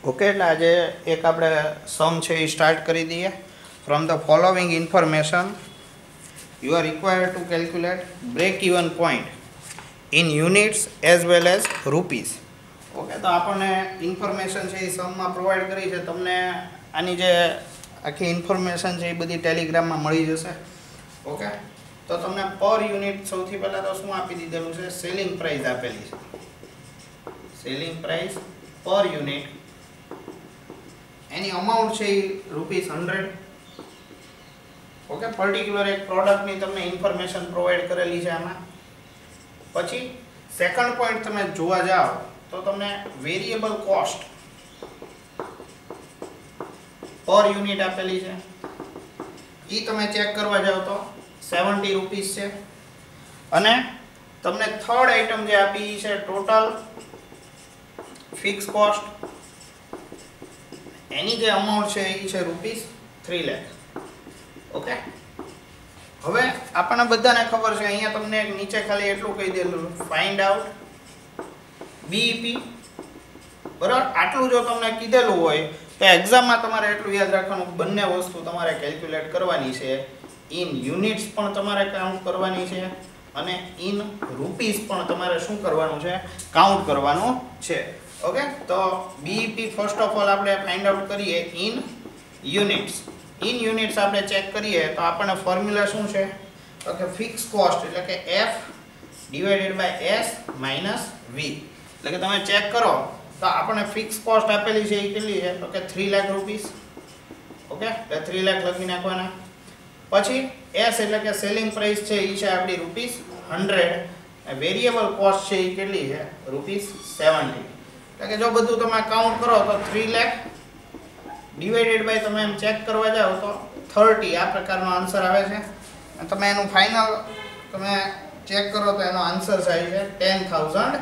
Okay, એટલે આજે એક આપણે સમ છે એ સ્ટાર્ટ કરી દઈએ. From the following information you are required to calculate break even point in units as well as rupees. Okay, તો આપણને ઇન્ફોર્મેશન છે એ સમમાં પ્રોવાઈડ કરી છે. તમને આની જે આખી ઇન્ફોર્મેશન છે એ બધી ટેલિગ્રામમાં મળી જશે. ઓકે, તો તમને પર યુનિટ સૌથી પહેલાં તો શું આપી દીધેલું છે? સેલિંગ પ્રાઇસ આપેલી છે. સેલિંગ પ્રાઇસ પર યુનિટ, એની અમાઉન્ટ છે એ ₹100. ઓકે, પર્ટિક્યુલર એક પ્રોડક્ટની તમને ઇન્ફોર્મેશન પ્રોવાઈડ કરેલી છે આમાં. પછી સેકન્ડ પોઈન્ટ તમે જોવા જાઓ તો તમને વેરિયેબલ કોસ્ટ પર યુનિટ આપેલી છે. એ તમે ચેક કરવા જાઓ તો ₹70 છે. અને તમને થર્ડ આઇટમ જે આપી છે ટોટલ ફિક્સ કોસ્ટ, એની જે અમાઉન્ટ છે એ છે ₹3 લાખ. ઓકે, હવે આપણને બધાને ખબર છે, અહીંયા તમને નીચે ખાલી એટલું કહી દેલું, ફાઇન્ડ આઉટ બીઈપી. બરાબર, આટલું જો તમને કીધેલું હોય તો એક્ઝામમાં તમારે એટલું યાદ રાખવાનું, બંને વસ્તુ તમારે કેલ્ક્યુલેટ કરવાની છે. ઇન યુનિટ્સ પણ તમારે કાઉન્ટ કરવાની છે અને ઇન રૂપીસ પણ તમારે શું કરવાનું છે? કાઉન્ટ કરવાનું છે. ઓકે, તો બીઈપી ફર્સ્ટ ઓફ ઓલ આપણે ફાઇન્ડ આઉટ કરીએ ઇન યુનિટ્સ. ઇન યુનિટ્સ આપણે ચેક કરીએ તો આપણને ફોર્મ્યુલા શું છે? તો કે ફિક્સ કોસ્ટ એટલે કે F divided by S minus V. એટલે કે તમે ચેક કરો તો આપણને ફિક્સ કોસ્ટ આપેલી છે એ કેટલી છે? તો કે ₹3 લાખ. ઓકે, એટલે 3 લાખ લખી નાખવાના. પછી S એટલે કે સેલિંગ પ્રાઇસ છે એ છે આપણી ₹100. વેરિયેબલ કોસ્ટ છે એ કેટલી છે? ₹70. એટલે કે જો બધું તમે કાઉન્ટ કરો તો 3 લાખ ડિવાઇડેડ બાય તમે એમ ચેક કરવા જાઓ તો 30. આ પ્રકારનો આન્સર આવે છે. તમે એનું ફાઇનલ તમે ચેક કરો તો એનો આન્સર થાય છે 10,000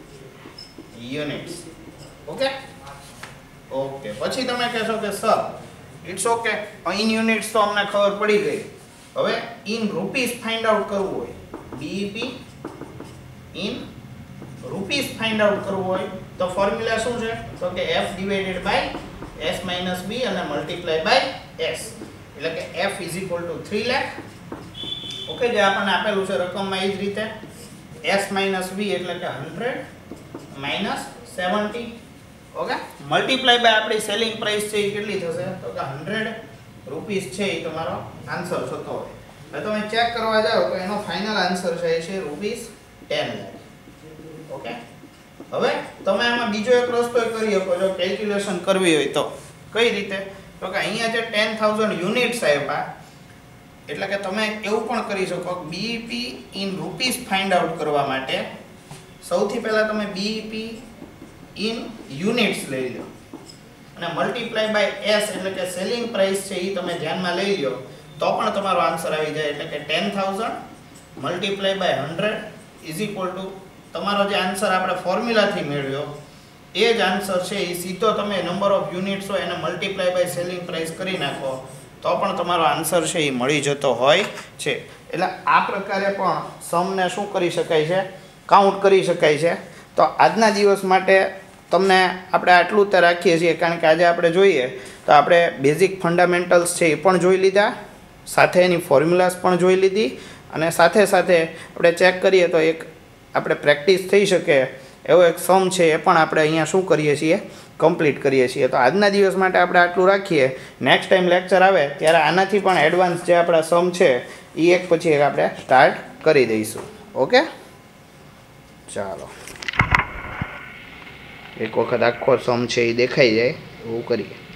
યુનિટ્સ. ઓકે ઓકે, પછી તમે કહેશો કે sir it's okay, in units તો અમને ખબર પડી ગઈ, હવે ઇન રૂપીસ ફાઇન્ડ આઉટ કરવું હોય, BEP in rupees find out કરવું હોય તો ફોર્મ્યુલા શું છે? તો કે F divided by S minus B અને મલ્ટીપ્લાય બાય S. એટલે કે F is equal to 3 lakh. Okay, જે આપણને આપેલું છે રકમમાં એ જ રીતે S માઇનસ B એટલે કે 100 માઇનસ 70. ઓકે, મલ્ટીપ્લાય બાય આપણી સેલિંગ પ્રાઇસ છે એ કેટલી થશે? તો કે ₹100 છે એ તમારો આન્સર થતો હોય. એટલે તમે ચેક કરવા જાઓ તો એનો ફાઇનલ આન્સર છે ₹10 લાખ. ઓકે, હવે તમે આમાં બીજો એક રસ્તો કરી શકો જો કેલ્ક્યુલેશન કરવી હોય તો. કઈ રીતે? તો કે અહીંયા જે 10,000 યુનિટ્સ આપ્યા, એટલે કે તમે એવું પણ કરી શકો BEP in rupees find out કરવા માટે સૌથી પહેલા તમે બીઈપી ઇન યુનિટ્સ લઈ લો અને મલ્ટીપ્લાય બાય S એટલે કે સેલિંગ પ્રાઇસ છે એ તમે ધ્યાનમાં લઈ લો તો પણ તમારો આન્સર આવી જાય. એટલે કે 10,000 multiply by 100 is equal to તમારો જે આન્સર આપણે ફોર્મ્યુલાથી મેળવ્યો એ જ આન્સર છે એ સીધો તમે નંબર ઓફ યુનિટ્સ હોય એને મલ્ટીપ્લાય બાય સેલિંગ પ્રાઇસ કરી નાખો તો પણ તમારો આન્સર છે એ મળી જતો હોય છે. એટલે આ પ્રકારે પણ સમને શું કરી શકાય છે? કાઉન્ટ કરી શકાય છે. તો આજના દિવસ માટે તમને આપણે આટલું જ રાખીએ છીએ, કારણ કે આજે આપણે જોઈએ તો આપણે બેઝિક ફંડામેન્ટલ્સ છે એ પણ જોઈ લીધા, સાથે એની ફોર્મ્યુલાસ પણ જોઈ લીધી, અને સાથે સાથે આપણે ચેક કરીએ તો એક આપણે પ્રેક્ટિસ થઈ શકે એવો એક સમ છે એ પણ આપણે અહીંયા શું કરીએ છીએ? કમ્પ્લીટ કરીએ છીએ. તો આજના દિવસ માટે આપણે આટલું રાખીએ. નેક્સ્ટ ટાઈમ લેક્ચર આવે ત્યારે આનાથી પણ એડવાન્સ જે આપણા સમ છે એ એક પછી એક આપણે સ્ટાર્ટ કરી દઈશું. ઓકે, ચાલો એક વખત આખો સમ છે એ દેખાઈ જાય એવું કરીએ.